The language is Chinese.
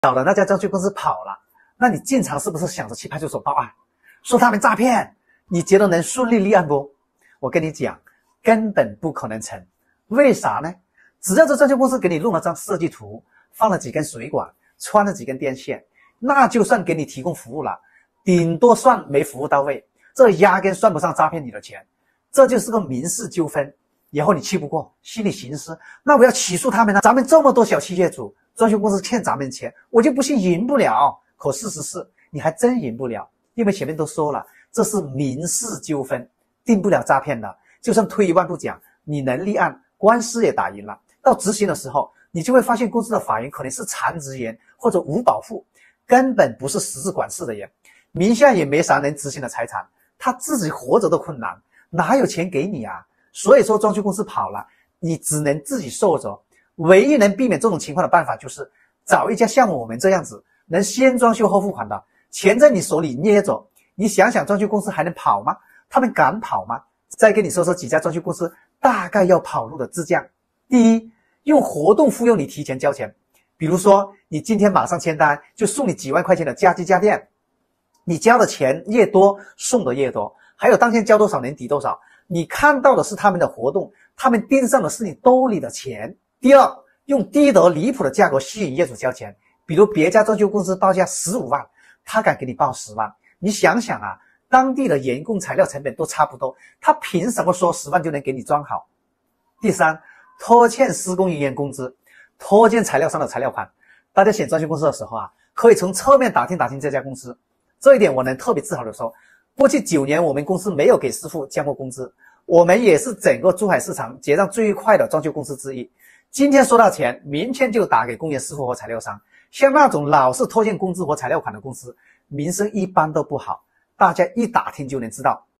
找的那家装修公司跑了，那你经常是不是想着去派出所报案，说他们诈骗？你觉得能顺利立案不？我跟你讲，根本不可能成。为啥呢？只要这装修公司给你弄了张设计图，放了几根水管，穿了几根电线，那就算给你提供服务了，顶多算没服务到位，这压根算不上诈骗你的钱，这就是个民事纠纷。以后你气不过，心里寻思，那我要起诉他们呢？咱们这么多小企业主，装修公司欠咱们钱，我就不信赢不了。可事实是，你还真赢不了，因为前面都说了，这是民事纠纷，定不了诈骗的。就算退一万步讲，你能立案，官司也打赢了，到执行的时候，你就会发现公司的法人可能是残职员或者无保户，根本不是实质管事的人，名下也没啥能执行的财产，他自己活着都困难，哪有钱给你啊？所以说装修公司跑了，你只能自己受着。唯一能避免这种情况的办法，就是找一家像我们这样子能先装修后付款的，钱在你手里捏着。你想想装修公司还能跑吗？他们敢跑吗？再跟你说说几家装修公司大概要跑路的支架。第一，用活动忽悠你提前交钱，比如说你今天马上签单，就送你几万块钱的家居家电，你交的钱越多，送的越多，还有当天交多少能抵多少。你看到的是他们的活动，他们盯上的是你兜里的钱。第二，用低得离谱的价格吸引业主交钱，比如别家装修公司报价15万，他敢给你报10万。你想想啊，当地的人工材料成本都差不多，他凭什么说10万就能给你装好？第三，拖欠施工人员工资，拖欠材料商的材料款。大家选装修公司的时候啊，可以从侧面打听打听这家公司。这一点我能特别自豪的说，过去9年我们公司没有给师傅降过工资，我们也是整个珠海市场结账最快的装修公司之一。今天收到钱，明天就打给工人师傅和材料商。像那种老是拖欠工资和材料款的公司，名声一般都不好，大家一打听就能知道。